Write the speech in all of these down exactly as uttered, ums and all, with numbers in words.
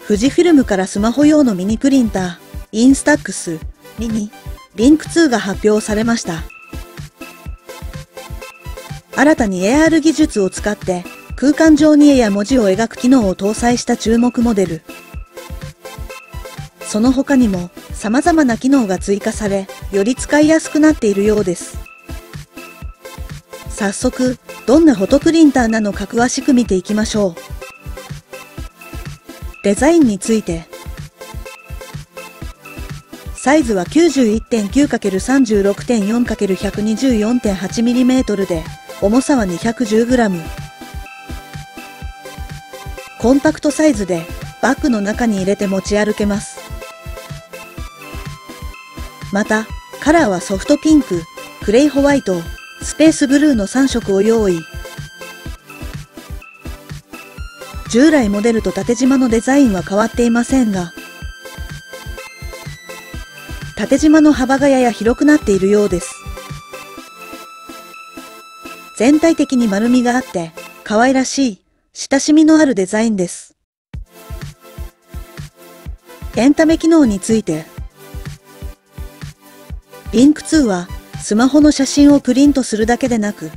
富士フィルムからスマホ用のミニプリンター、インスタックスミニリンクツーが発表されました。新たに エーアール 技術を使って空間上に絵や文字を描く機能を搭載した注目モデル。その他にも様々な機能が追加され、より使いやすくなっているようです。早速、どんなフォトプリンターなのか詳しく見ていきましょう。デザインについて。サイズは きゅうじゅういってんきゅうかけるさんじゅうろくてんよんかけるひゃくにじゅうよんてんはちミリメートル で、重さは にひゃくじゅうグラム。コンパクトサイズで、バッグの中に入れて持ち歩けます。また、カラーはソフトピンク、クレイホワイト、スペースブルーのさん色を用意。従来モデルと縦縞のデザインは変わっていませんが、縦縞の幅がやや広くなっているようです。全体的に丸みがあって、可愛らしい、親しみのあるデザインです。エンタメ機能について。リンクツーは、スマホの写真をプリントするだけでなく、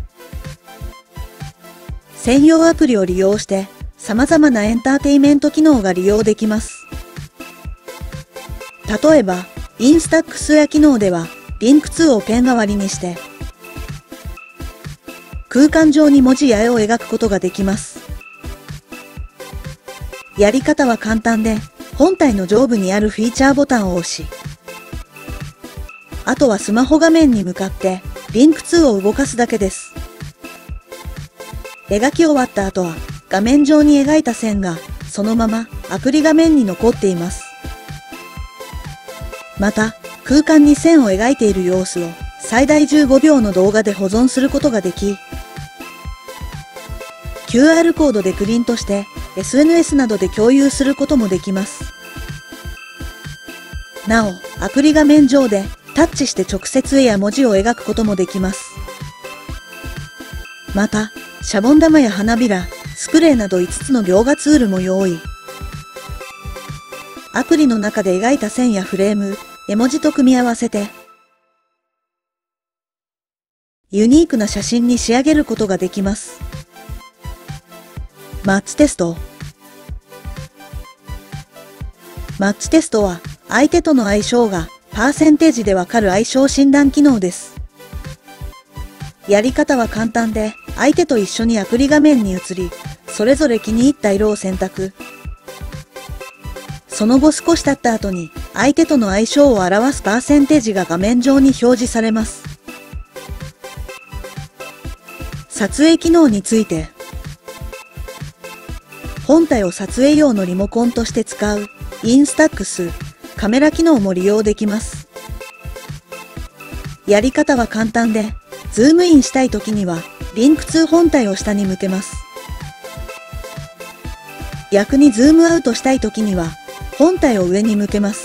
専用アプリを利用して、様々なエンターテイメント機能が利用できます。例えば、インスタックスや機能では、リンクツーをペン代わりにして、空間上に文字や絵を描くことができます。やり方は簡単で、本体の上部にあるフィーチャーボタンを押し、あとはスマホ画面に向かって、リンクツーを動かすだけです。描き終わった後は、画面上に描いた線が、そのままアプリ画面に残っています。また、空間に線を描いている様子を最大じゅうごびょうの動画で保存することができ、キューアール コードでプリントして エスエヌエス などで共有することもできます。なお、アプリ画面上でタッチして直接絵や文字を描くこともできます。また、シャボン玉や花びら、スプレーなどいつつの描画ツールも用意。アプリの中で描いた線やフレーム、絵文字と組み合わせて、ユニークな写真に仕上げることができます。マッチテスト。マッチテストは、相手との相性がパーセンテージでわかる相性診断機能です。やり方は簡単で、相手と一緒にアプリ画面に移り、それぞれ気に入った色を選択。その後少し経った後に、相手との相性を表すパーセンテージが画面上に表示されます。撮影機能について。本体を撮影用のリモコンとして使う、インスタックス、カメラ機能も利用できます。やり方は簡単で、ズームインしたい時には、リンクツー本体を下に向けます。逆にズームアウトしたい時には、本体を上に向けます。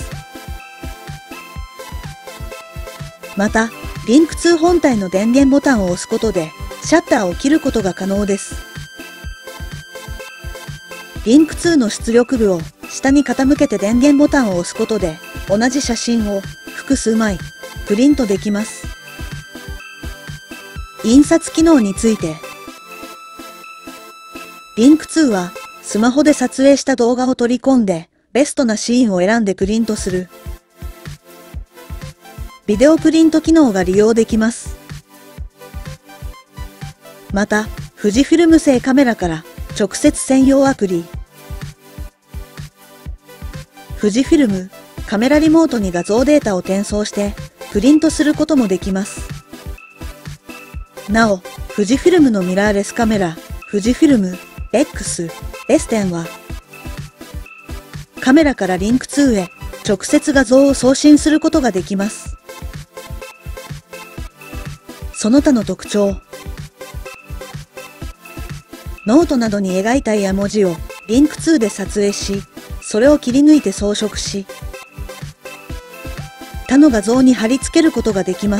また、リンクツー本体の電源ボタンを押すことで、シャッターを切ることが可能です。リンクツーの出力部を下に傾けて電源ボタンを押すことで、同じ写真を複数枚プリントできます。印刷機能について。リンクツーはスマホで撮影した動画を取り込んでベストなシーンを選んでプリントするビデオプリント機能が利用できます。また、富士フィルム製カメラから直接専用アプリ富士フィルムカメラリモートに画像データを転送してプリントすることもできます。なお、富士フィルムのミラーレスカメラ富士フィルム エックス エステン はカメラからリンクツーへ直接画像を送信することができます。その他の特徴。ノートなどに描いた絵や文字をリンクツーで撮影し、それを切り抜いて装飾し、他の画像に貼り付けることができます。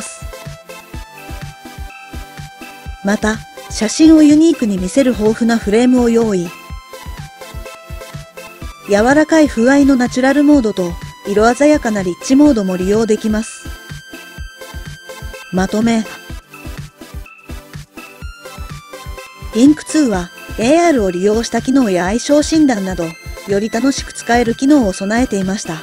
また、写真をユニークに見せる豊富なフレームを用意。 柔らかい風合いのナチュラルモードと色鮮やかなリッチモードも利用できます。まとめ。リンクツーは エーアール を利用した機能や相性診断など、より楽しく使える機能を備えていました。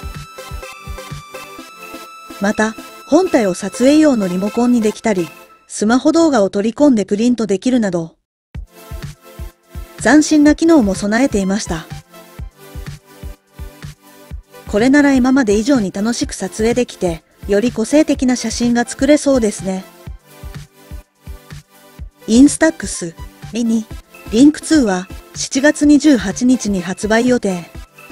また、本体を撮影用のリモコンにできたり、スマホ動画を取り込んでプリントできるなど、斬新な機能も備えていました。これなら今まで以上に楽しく撮影できて、より個性的な写真が作れそうですね。インスタックスミニリンクツーはしちがつにじゅうはちにちに発売予定。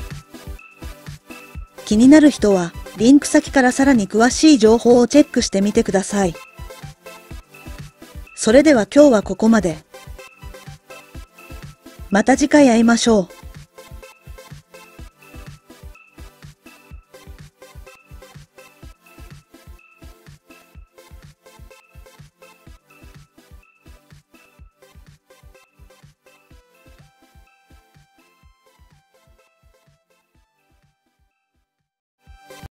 気になる人はリンク先からさらに詳しい情報をチェックしてみてください。それでは今日はここまで。また次回会いましょう。